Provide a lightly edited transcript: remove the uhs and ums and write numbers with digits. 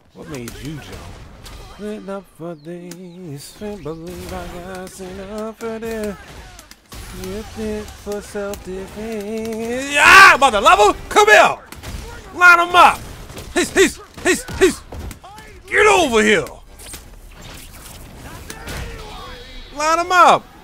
What made you jump? Enough for this. Believe I got enough for this. You're fit for self-defense. Yeah, mother lover, come here. Line him up. He's. Get over here. Line him up.